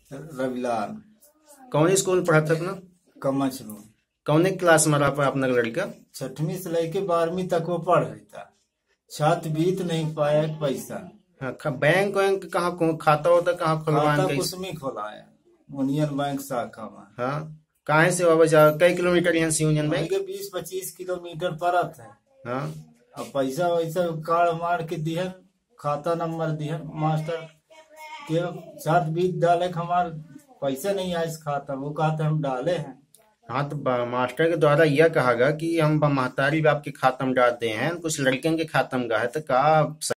रविलाल। कौन स्कूल में पढ़ा था अपना? कमच में। कौन क्लास में रहा पर अपना लड़का? 6वीं से लेके 12वीं तक वो पढ़ रही था। छात्र बीत नहीं पाया पैसा। हाँ, बैंक वैंक कहाँ खाता होता कहाँ खुलवान खाता कैसे? कुछ में खोलाया, यूनियन बैंक शाखा में। हाँ, कहाँ से बाबा जा कई किलोमीटर यहाँ से यूनियन बैंक? 20-25 किलोमीटर पड़त है। हाँ, अब पैसा वैसा कार्ड मार के दिहन, खाता नंबर दिहन मास्टर के। छात्र बीत डाले हमार पैसा नहीं आया इस खाता, वो कहते हम डाले हैं। हाँ तो मास्टर के द्वारा यह कहा गया कि हम महतारी बाप के खातम डालते हैं, कुछ लड़कियों के खातम का है तो का